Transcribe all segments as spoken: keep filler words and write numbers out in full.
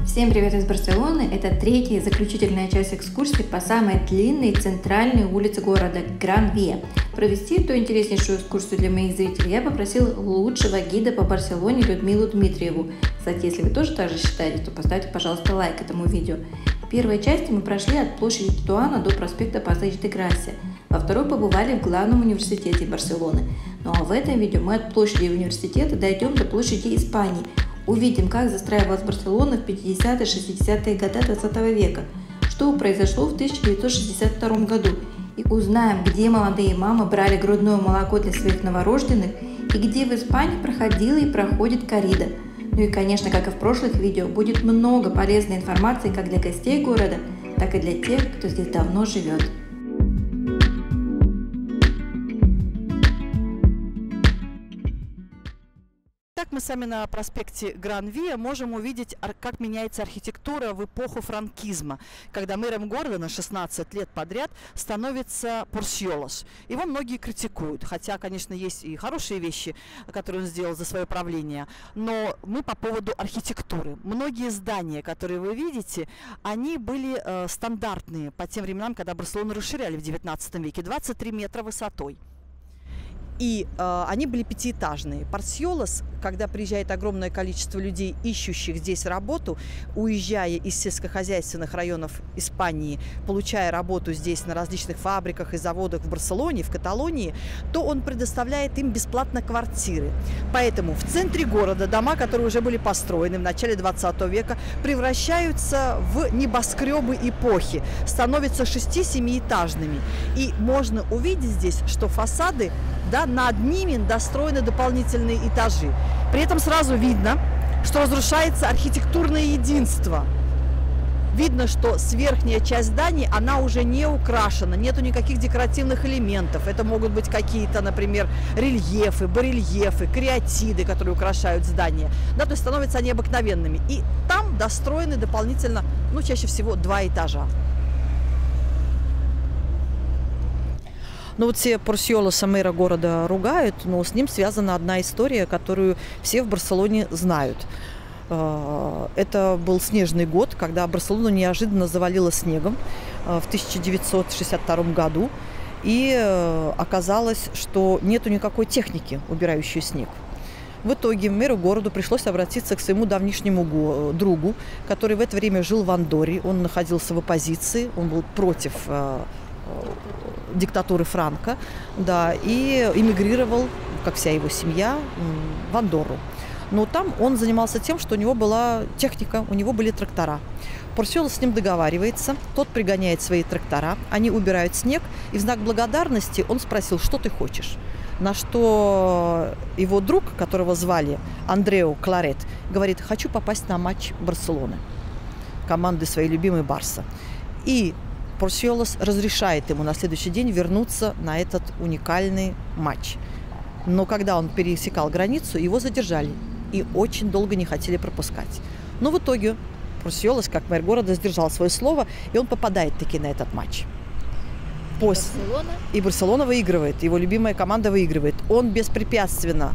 Всем привет из Барселоны! Это третья и заключительная часть экскурсии по самой длинной центральной улице города – Гран-Виа. Провести эту интереснейшую экскурсию для моих зрителей я попросил лучшего гида по Барселоне Людмилу Дмитриеву. Кстати, если вы тоже так же считаете, то поставьте, пожалуйста, лайк этому видео. В первой части мы прошли от площади Титуана до проспекта Пасеж де Грасия. Во второй побывали в главном университете Барселоны. Ну а в этом видео мы от площади университета дойдем до площади Испании. Увидим, как застраивалась Барселона в пятидесятые-шестидесятые годы двадцатого века, что произошло в тысяча девятьсот шестьдесят втором году, и узнаем, где молодые мамы брали грудное молоко для своих новорожденных, и где в Испании проходила и проходит коррида. Ну и, конечно, как и в прошлых видео, будет много полезной информации как для гостей города, так и для тех, кто здесь давно живет. Так мы сами на проспекте Гран-Виа можем увидеть, как меняется архитектура в эпоху франкизма, когда мэром города на шестнадцать лет подряд становится Порсьолос. Его многие критикуют, хотя, конечно, есть и хорошие вещи, которые он сделал за свое правление, но мы по поводу архитектуры. Многие здания, которые вы видите, они были э, стандартные по тем временам, когда Барселону расширяли в девятнадцатом веке, двадцать три метра высотой. И э, они были пятиэтажные. Порсьолос, когда приезжает огромное количество людей, ищущих здесь работу, уезжая из сельскохозяйственных районов Испании, получая работу здесь на различных фабриках и заводах в Барселоне, в Каталонии, то он предоставляет им бесплатно квартиры. Поэтому в центре города дома, которые уже были построены в начале двадцатого века, превращаются в небоскребы эпохи, становятся шести-семиэтажными. И можно увидеть здесь, что фасады, да, над ними достроены дополнительные этажи. При этом сразу видно, что разрушается архитектурное единство. Видно, что верхняя часть здания, она уже не украшена, нету никаких декоративных элементов. Это могут быть какие-то, например, рельефы, барельефы, кариатиды, которые украшают здание. Да, то есть становятся они обыкновенными. И там достроены дополнительно, ну, чаще всего два этажа. Ну вот все Порсьолоса, мэра города, ругают, но с ним связана одна история, которую все в Барселоне знают. Это был снежный год, когда Барселону неожиданно завалило снегом в тысяча девятьсот шестьдесят втором году. И оказалось, что нету никакой техники, убирающей снег. В итоге мэру города пришлось обратиться к своему давнишнему другу, который в это время жил в Андорре. Он находился в оппозиции, он был против диктатуры Франко, да, и эмигрировал, как вся его семья, в Андорру. Но там он занимался тем, что у него была техника, у него были трактора. Порсьолос с ним договаривается, тот пригоняет свои трактора, они убирают снег, и в знак благодарности он спросил, что ты хочешь. На что его друг, которого звали Андрео Кларет, говорит, хочу попасть на матч Барселоны, команды своей любимой Барса. И Порсьолос разрешает ему на следующий день вернуться на этот уникальный матч. Но когда он пересекал границу, его задержали и очень долго не хотели пропускать. Но в итоге Порсьолос, как мэр города, сдержал свое слово, и он попадает таки на этот матч. После... Барселона. И Барселона выигрывает, его любимая команда выигрывает. Он беспрепятственно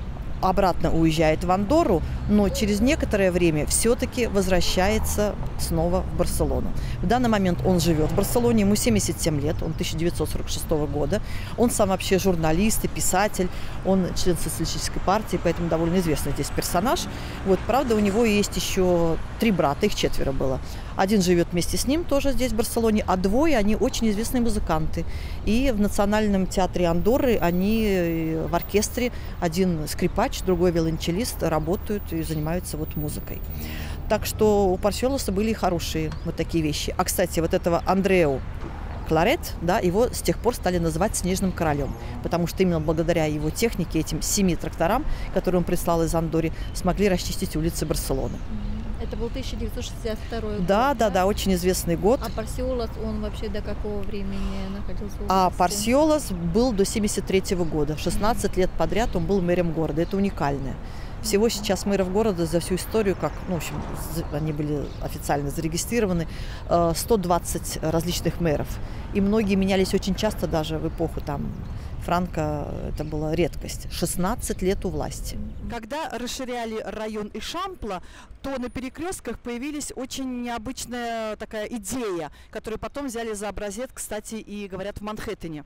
обратно уезжает в Андорру, но через некоторое время все-таки возвращается снова в Барселону. В данный момент он живет в Барселоне, ему семьдесят семь лет, он тысяча девятьсот сорок шестого года. Он сам вообще журналист и писатель, он член социалистической партии, поэтому довольно известный здесь персонаж. Вот, правда, у него есть еще три брата, их четверо было. Один живет вместе с ним тоже здесь, в Барселоне, а двое, они очень известные музыканты. И в Национальном театре Андорры они в оркестре, один скрипач, другой виолончелист, работают и занимаются вот музыкой. Так что у Порсьолоса были хорошие вот такие вещи. А, кстати, вот этого Андрео Кларет, да, его с тех пор стали называть Снежным королем, потому что именно благодаря его технике, этим семи тракторам, которые он прислал из Андорры, смогли расчистить улицы Барселоны. Это был тысяча девятьсот шестьдесят второй год. Да, да, да, очень известный год. А Порсьолос, он вообще до какого времени находился в области? А Порсьолос был до семьдесят третьего года. шестнадцать лет подряд он был мэром города. Это уникальное. Всего сейчас мэров города за всю историю, как, ну, в общем, они были официально зарегистрированы, сто двадцать различных мэров. И многие менялись очень часто, даже в эпоху там Франко это была редкость. шестнадцать лет у власти. Когда расширяли район Эшампла, то на перекрестках появилась очень необычная такая идея, которую потом взяли за образец, кстати, и говорят в Манхэттене,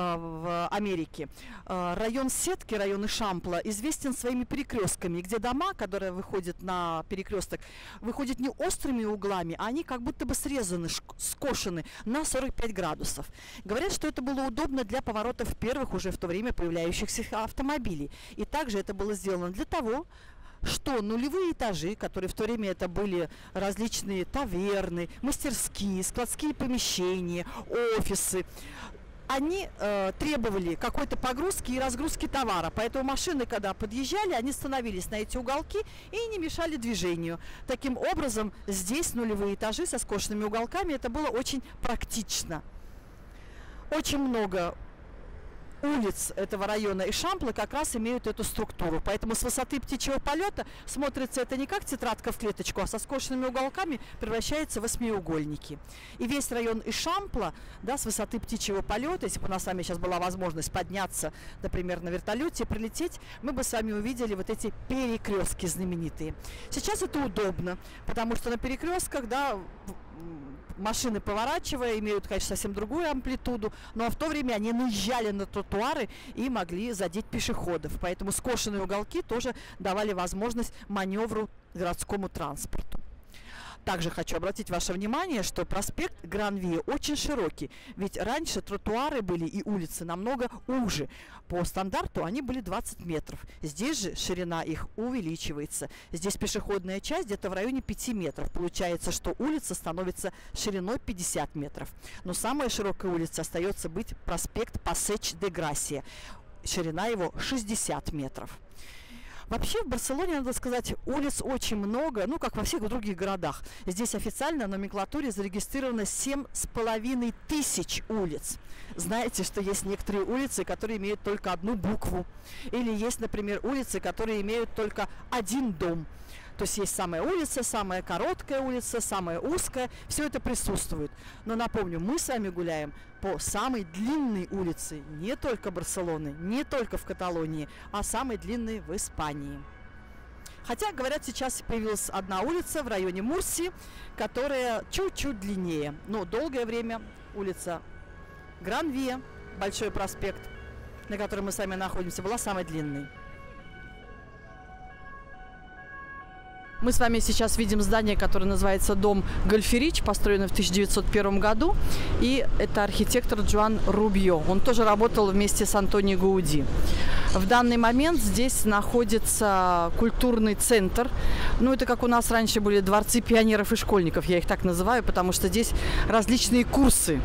в Америке. Район Сетки, район Эшампла, известен своими перекрестками, где дома, которые выходят на перекресток, выходят не острыми углами, а они как будто бы срезаны, скошены на сорок пять градусов. Говорят, что это было удобно для поворотов первых уже в то время появляющихся автомобилей. И также это было сделано для того, что нулевые этажи, которые в то время это были различные таверны, мастерские, складские помещения, офисы, они э, требовали какой-то погрузки и разгрузки товара. Поэтому машины, когда подъезжали, они становились на эти уголки и не мешали движению. Таким образом, здесь нулевые этажи со скошенными уголками, это было очень практично. Очень много улиц этого района Эшампла как раз имеют эту структуру. Поэтому с высоты птичьего полета смотрится это не как тетрадка в клеточку, а со скошенными уголками превращается в восьмиугольники. И весь район Эшампла, да, с высоты птичьего полета, если бы у нас с вами сейчас была возможность подняться, например, на вертолете, прилететь, мы бы с вами увидели вот эти перекрестки знаменитые. Сейчас это удобно, потому что на перекрестках, да, машины, поворачивая, имеют, конечно, совсем другую амплитуду, но в то время они наезжали на тротуары и могли задеть пешеходов. Поэтому скошенные уголки тоже давали возможность маневру городскому транспорту. Также хочу обратить ваше внимание, что проспект Гран-Виа очень широкий, ведь раньше тротуары были и улицы намного уже. По стандарту они были двадцать метров. Здесь же ширина их увеличивается. Здесь пешеходная часть где-то в районе пяти метров. Получается, что улица становится шириной пятьдесят метров. Но самая широкая улица остается быть проспект Пасеч-де-Грасия. Ширина его шестьдесят метров. Вообще в Барселоне, надо сказать, улиц очень много, ну, как во всех других городах. Здесь официально в номенклатуре зарегистрировано семь с половиной тысяч улиц. Знаете, что есть некоторые улицы, которые имеют только одну букву. Или есть, например, улицы, которые имеют только один дом. То есть есть самая улица, самая короткая улица, самая узкая. Все это присутствует. Но напомню, мы с вами гуляем по самой длинной улице не только Барселоны, не только в Каталонии, а самой длинной в Испании. Хотя, говорят, сейчас появилась одна улица в районе Мурсии, которая чуть-чуть длиннее. Но долгое время улица Гран-Виа, Большой проспект, на котором мы с вами находимся, была самой длинной. Мы с вами сейчас видим здание, которое называется дом Гольферич, построено в тысяча девятьсот первом году. И это архитектор Джоан Рубьо. Он тоже работал вместе с Антонио Гауди. В данный момент здесь находится культурный центр. Ну, это как у нас раньше были дворцы пионеров и школьников, я их так называю, потому что здесь различные курсы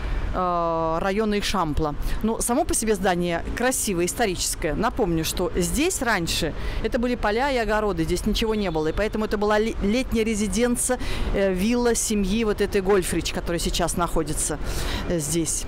района Эшампла. Но само по себе здание красивое, историческое. Напомню, что здесь раньше это были поля и огороды, здесь ничего не было. И поэтому это была летняя резиденция, вилла семьи вот этой Гольфрич, которая сейчас находится здесь.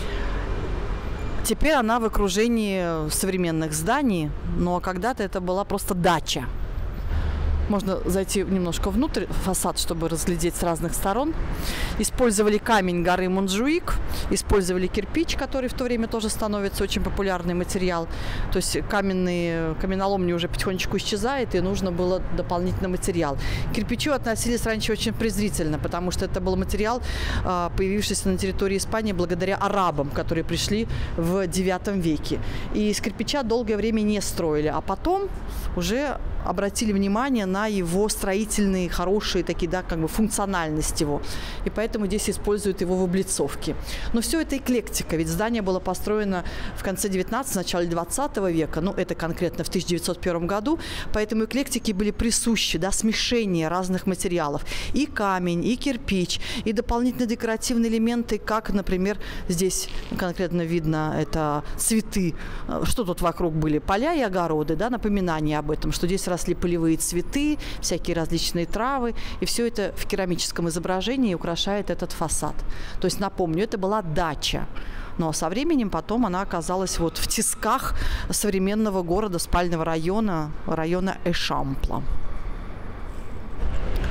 Теперь она в окружении современных зданий, но когда-то это была просто дача. Можно зайти немножко внутрь фасад, чтобы разглядеть с разных сторон. Использовали камень горы Монжуик, использовали кирпич, который в то время тоже становится очень популярный материал. То есть каменные, каменоломни уже потихонечку исчезает, и нужно было дополнительный материал. К кирпичу относились раньше очень презрительно, потому что это был материал, появившийся на территории Испании благодаря арабам, которые пришли в девятом веке. И из кирпича долгое время не строили, а потом уже обратили внимание на его строительные, хорошие такие, да, как бы функциональность его. И поэтому здесь используют его в облицовке. Но все это эклектика, ведь здание было построено в конце девятнадцатого, начале двадцатого века, ну, это конкретно в тысяча девятьсот первом году, поэтому эклектики были присущи, да, смешение разных материалов. И камень, и кирпич, и дополнительные декоративные элементы, как, например, здесь конкретно видно, это цветы. Что тут вокруг были? Поля и огороды, да, напоминание об этом, что здесь росли полевые цветы, всякие различные травы, и все это в керамическом изображении украшает этот фасад. То есть, напомню, это была дача, но со временем потом она оказалась вот в тисках современного города, спального района, района Эшампла.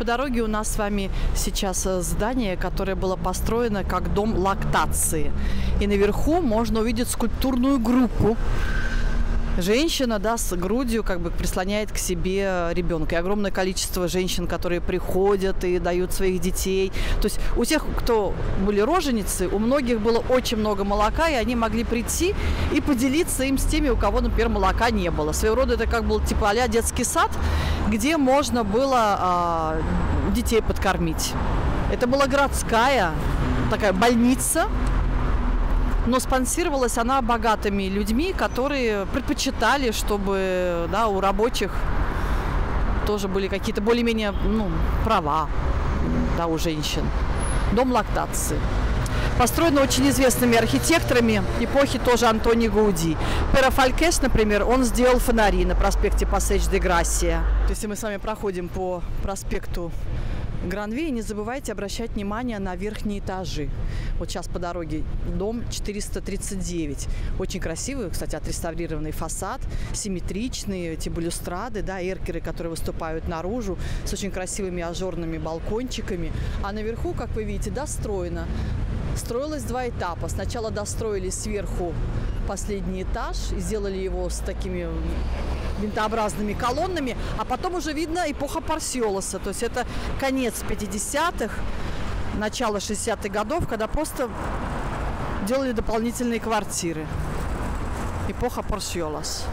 по дороге у нас с вами сейчас здание, которое было построено как дом лактации. И наверху можно увидеть скульптурную группу. Женщина, да, с грудью как бы прислоняет к себе ребенка. И огромное количество женщин, которые приходят и дают своих детей. То есть у тех, кто были роженицы, у многих было очень много молока, и они могли прийти и поделиться им с теми, у кого, например, молока не было. Своего рода это как был типа а-ля детский сад, где можно было а, детей подкормить. Это была городская такая больница, но спонсировалась она богатыми людьми, которые предпочитали, чтобы, да, у рабочих тоже были какие-то более-менее, ну, права, да, у женщин. Дом лактации. Построен очень известными архитекторами эпохи тоже Антонио Гауди. Перо Фалькес, например, он сделал фонари на проспекте Пассеж де Грасия. Если мы с вами проходим по проспекту Гран-Виа, не забывайте обращать внимание на верхние этажи. Вот сейчас по дороге дом четыреста тридцать девять. Очень красивый, кстати, отреставрированный фасад, симметричные эти балюстрады, да, эркеры, которые выступают наружу, с очень красивыми ажурными балкончиками. А наверху, как вы видите, достроено. Строилось два этапа. Сначала достроили сверху последний этаж и сделали его с такими винтообразными колоннами, а потом уже видно эпоха Порсиолоса, то есть это конец пятидесятых, начало шестидесятых годов, когда просто делали дополнительные квартиры. Эпоха Порсиолос.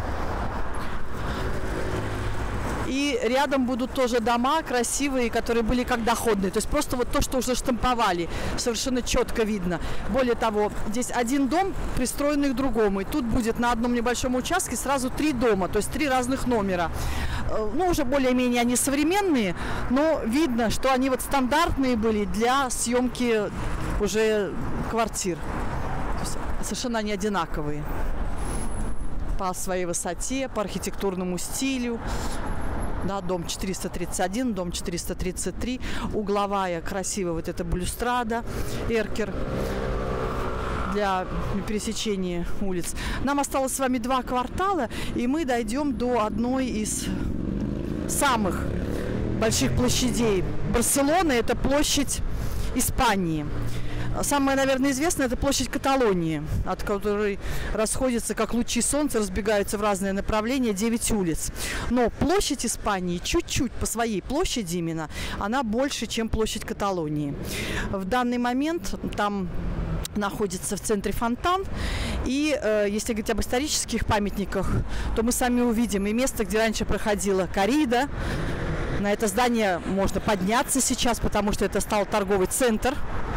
И рядом будут тоже дома красивые, которые были как доходные. То есть просто вот то, что уже штамповали, совершенно четко видно. Более того, здесь один дом, пристроенный к другому. И тут будет на одном небольшом участке сразу три дома, то есть три разных номера. Ну, уже более-менее они современные, но видно, что они вот стандартные были для съемки уже квартир. То есть совершенно они одинаковые по своей высоте, по архитектурному стилю. Да, дом четыреста тридцать один, дом четыреста тридцать три, угловая красивая вот эта балюстрада, эркер для пересечения улиц. Нам осталось с вами два квартала, и мы дойдем до одной из самых больших площадей Барселоны. Это площадь Испании. Самая, наверное, известная – это площадь Каталонии, от которой расходятся, как лучи солнца, разбегаются в разные направления девять улиц. Но площадь Испании чуть-чуть по своей площади именно, она больше, чем площадь Каталонии. В данный момент там находится в центре фонтан. И э, если говорить об исторических памятниках, то мы сами увидим и место, где раньше проходила коррида. На это здание можно подняться сейчас, потому что это стал торговый центр.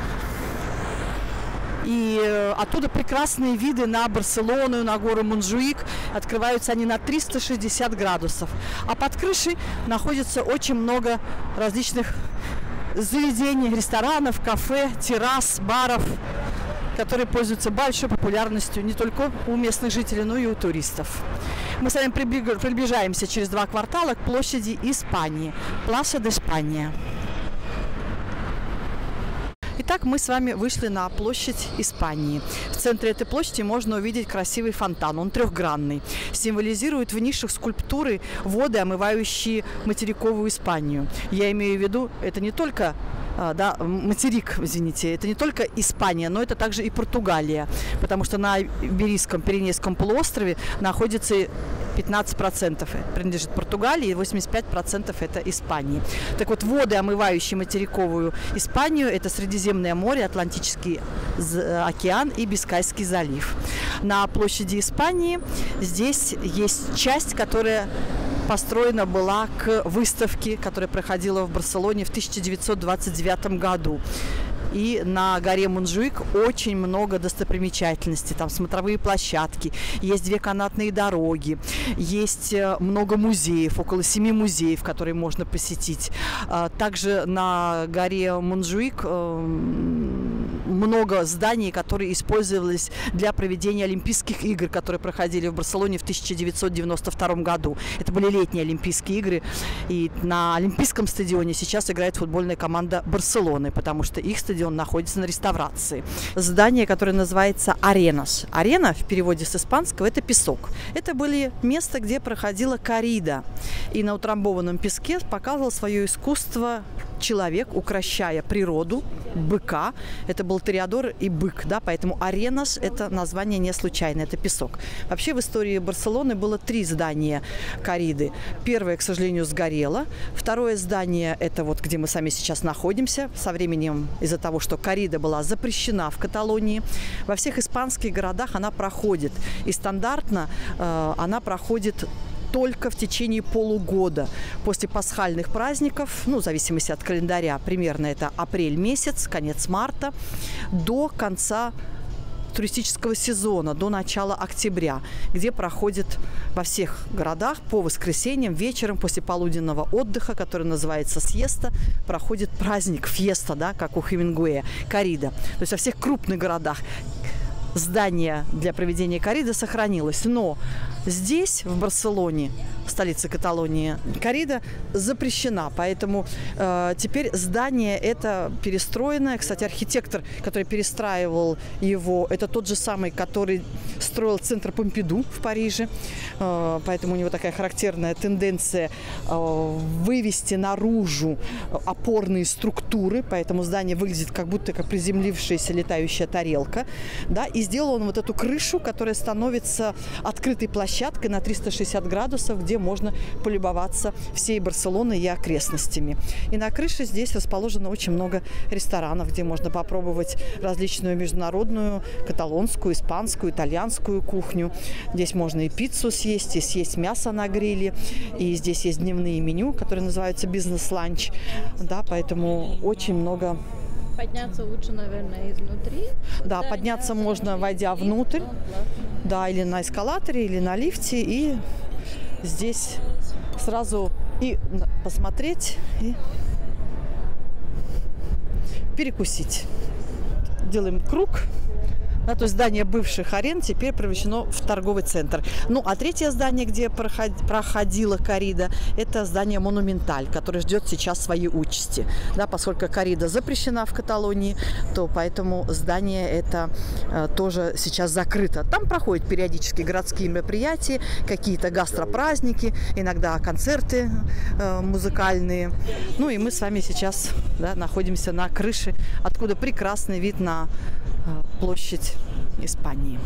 И э, оттуда прекрасные виды на Барселону, на гору Монжуик. Открываются они на триста шестьдесят градусов. А под крышей находится очень много различных заведений, ресторанов, кафе, террас, баров, которые пользуются большой популярностью не только у местных жителей, но и у туристов. Мы с вами приближаемся через два квартала к площади Испании, Пласа де Испания. Итак, мы с вами вышли на площадь Испании. В центре этой площади можно увидеть красивый фонтан. Он трехгранный. Символизирует в нишах скульптуры воды, омывающие материковую Испанию. Я имею в виду, это не только да, материк, извините, это не только Испания, но это также и Португалия, потому что на Иберийском Пиренейском полуострове находится пятнадцать процентов принадлежит Португалии, и восемьдесят пять процентов это Испании. Так вот, воды, омывающие материковую Испанию, это Средиземное море, Атлантический океан и Бискайский залив. На площади Испании здесь есть часть, которая построена была к выставке, которая проходила в Барселоне в тысяча девятьсот двадцать девятом году. И на горе Монжуик очень много достопримечательностей. Там смотровые площадки, есть две канатные дороги, есть много музеев, около семи музеев, которые можно посетить. Также на горе Монжуик много зданий, которые использовались для проведения Олимпийских игр, которые проходили в Барселоне в тысяча девятьсот девяносто втором году. Это были летние Олимпийские игры, и на Олимпийском стадионе сейчас играет футбольная команда Барселоны, потому что их стадион находится на реставрации. Здание, которое называется Аренас. Арена в переводе с испанского – это песок. Это были места, где проходила коррида, и на утрамбованном песке показывал свое искусство человек, укращая природу, быка. Это был тореадор и бык, да, поэтому Аренас – это название не случайное, это песок. Вообще в истории Барселоны было три здания корриды. Первое, к сожалению, сгорело. Второе здание – это вот где мы сами сейчас находимся. Со временем из-за того, что коррида была запрещена в Каталонии, во всех испанских городах она проходит. И стандартно э, она проходит только в течение полугода после пасхальных праздников, ну, в зависимости от календаря, примерно это апрель месяц, конец марта, до конца туристического сезона, до начала октября, где проходит во всех городах по воскресеньям вечером после полуденного отдыха, который называется сиеста, проходит праздник, фьеста, да, как у Хемингуэя, коррида. То есть во всех крупных городах здание для проведения корриды сохранилось, но здесь, в Барселоне, столице Каталонии, коррида запрещена, поэтому э, теперь здание это перестроенное. Кстати, архитектор, который перестраивал его, это тот же самый, который строил центр Помпиду в Париже, э, поэтому у него такая характерная тенденция э, вывести наружу опорные структуры, поэтому здание выглядит как будто как приземлившаяся летающая тарелка, да, и сделал он вот эту крышу, которая становится открытой площадкой на триста шестьдесят градусов, где можно полюбоваться всей Барселоной и окрестностями. И на крыше здесь расположено очень много ресторанов, где можно попробовать различную международную, каталонскую, испанскую, итальянскую кухню. Здесь можно и пиццу съесть, и съесть мясо на гриле. И здесь есть дневные меню, которые называются бизнес-ланч. Да, поэтому очень много. Подняться лучше, наверное, изнутри. Да, подняться можно, войдя внутрь. Да, или на эскалаторе, или на лифте. И здесь сразу и посмотреть, и перекусить. Делаем круг. Да, то есть здание бывших арен теперь превращено в торговый центр. Ну, а третье здание, где проходила коррида, это здание Монументаль, которое ждет сейчас своей участи. Да, поскольку коррида запрещена в Каталонии, то поэтому здание это э, тоже сейчас закрыто. Там проходят периодически городские мероприятия, какие-то гастропраздники, иногда концерты э, музыкальные. Ну, и мы с вами сейчас, да, находимся на крыше, откуда прекрасный вид на площадь Испании.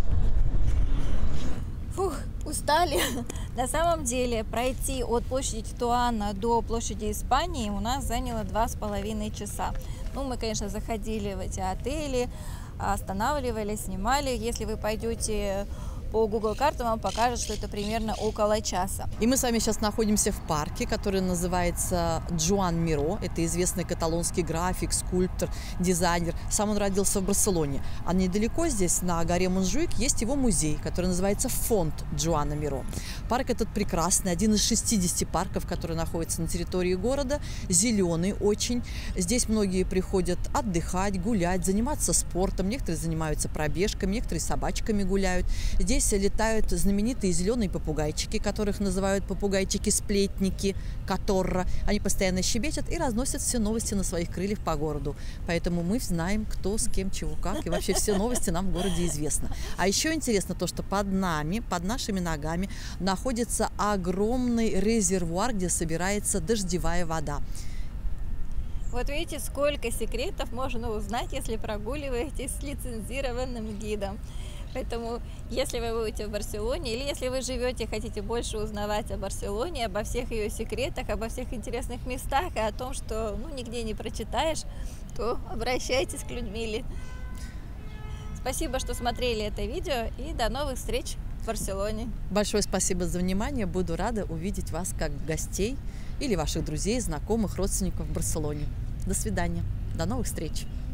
Фух, устали. На самом деле пройти от площади Титуана до площади Испании у нас заняло два с половиной часа. Ну, мы, конечно, заходили в эти отели, останавливались, снимали. Если вы пойдете по Google картам, вам покажет, что это примерно около часа. И мы с вами сейчас находимся в парке, который называется Джоан Миро. Это известный каталонский график, скульптор, дизайнер. Сам он родился в Барселоне. А недалеко здесь, на горе Монжуик, есть его музей, который называется Фонд Джоана Миро. Парк этот прекрасный, один из шестидесяти парков, которые находятся на территории города. Зеленый очень. Здесь многие приходят отдыхать, гулять, заниматься спортом. Некоторые занимаются пробежками, некоторые собачками гуляют. Здесь летают знаменитые зеленые попугайчики, которых называют попугайчики-сплетники, которра. Они постоянно щебечут и разносят все новости на своих крыльях по городу. Поэтому мы знаем, кто с кем, чего, как. И вообще все новости нам в городе известно. А еще интересно то, что под нами, под нашими ногами находится огромный резервуар, где собирается дождевая вода. Вот видите, сколько секретов можно узнать, если прогуливаетесь с лицензированным гидом. Поэтому, если вы будете в Барселоне, или если вы живете и хотите больше узнавать о Барселоне, обо всех ее секретах, обо всех интересных местах, и о том, что ну, нигде не прочитаешь, то обращайтесь к Людмиле. Спасибо, что смотрели это видео, и до новых встреч в Барселоне. Большое спасибо за внимание. Буду рада увидеть вас как гостей или ваших друзей, знакомых, родственников в Барселоне. До свидания. До новых встреч.